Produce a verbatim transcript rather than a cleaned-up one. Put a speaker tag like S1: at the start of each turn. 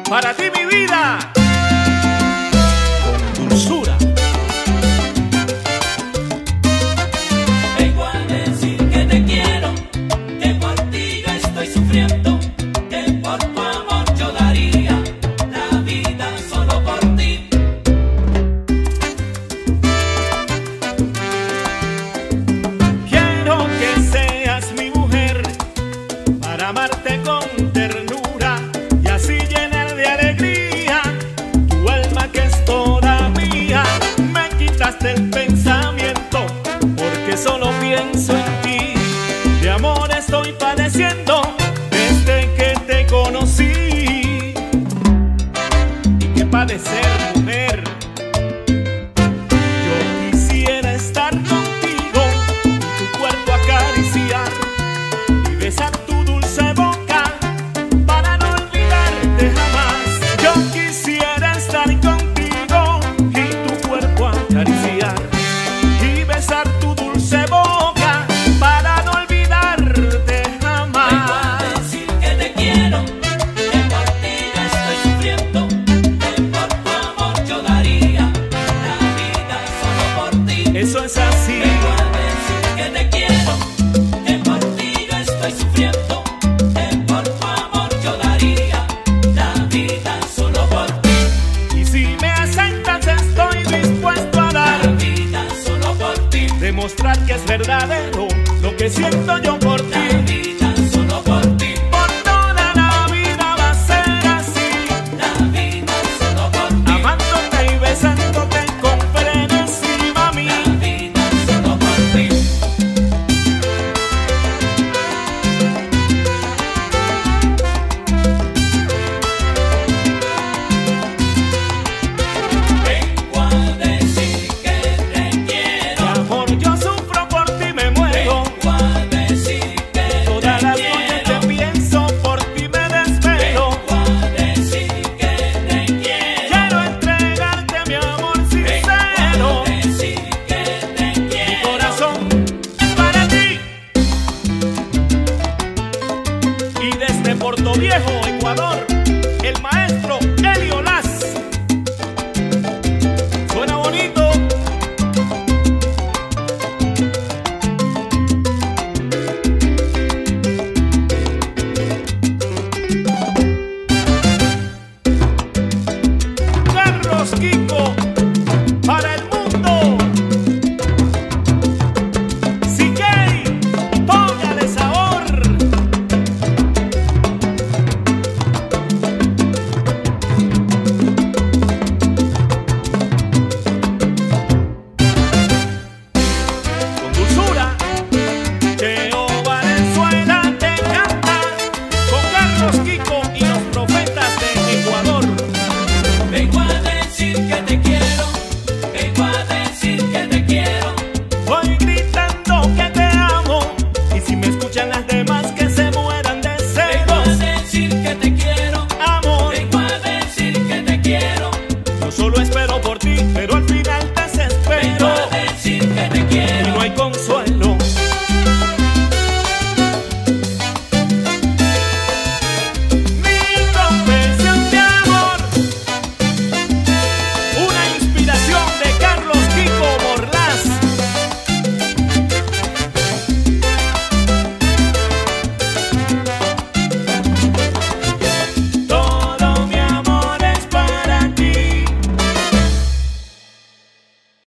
S1: Para ti mi vida, con dulzura.
S2: Vengo a decir que te quiero, que por ti yo estoy sufriendo, que por tu amor yo daría la vida solo por ti.
S1: Quiero que seas mi mujer para amarte con ternura y así llenar de alegría tu alma que es toda mía. Me quitaste el pensamiento porque solo pienso en ti. De amor estoy padeciendo desde que te conocí. ¿Y qué padecer, mujer? Yo quisiera estar contigo y tu cuerpo acariciar y besar tu dulce boca para no olvidarte jamás. Yo quisiera estar contigo y tu cuerpo acariciar y besar tu dulce boca para no olvidarte jamás.
S2: Vengo a decir que te quiero, que por ti yo estoy sufriendo, que por tu amor yo daría la vida solo por ti.
S1: Eso es así.
S2: Vengo a decir que te quiero, que por ti yo estoy sufriendo, que por tu amor yo daría la vida solo por ti.
S1: Y si me aceptas estoy dispuesto a
S2: La
S1: dar,
S2: vida solo por ti.
S1: demostrar que es verdadero lo que siento yo por
S2: La
S1: ti.
S2: vida solo por ti.
S1: Por toda la vida va a ser así,
S2: La vida solo por ti.
S1: amándote y besándote con frenesí, mami.
S2: La vida solo por ti. Vengo a decir que te
S1: Mi
S2: quiero.
S1: amor, yo sufro por ti, me muero.
S2: Vengo a decir que
S1: Todas
S2: te
S1: las noches
S2: quiero.
S1: te pienso, por ti me desvelo.
S2: Vengo a decir que te quiero.
S1: Quiero entregarte mi amor
S2: Vengo
S1: sincero.
S2: a decir que te
S1: Mi
S2: quiero.
S1: corazón es para ti. Y desde Puerto Viejo, Ecuador, el maestro